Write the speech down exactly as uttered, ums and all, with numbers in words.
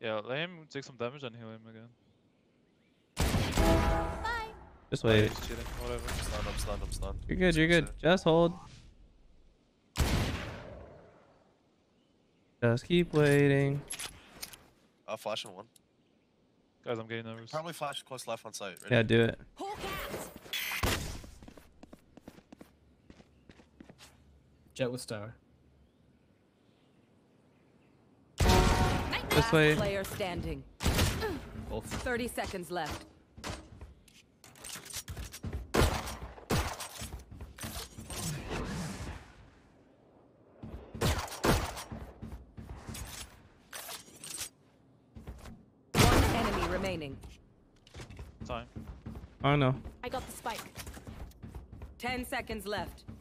Yeah, let him take some damage and heal him again. Bye. Just Oh, wait. he's cheating, whatever. I'm stunned, I'm stunned, I'm stunned. You're good, you're good. Just hold. Just keep waiting. I'll flash in one. Guys, I'm getting nervous. Probably flash close left on site. Ready? Yeah, do it. Hawk out. Jet with Star. This Last way. player standing. Both. thirty seconds left. One enemy remaining. Time. Oh no. I got the spike. ten seconds left.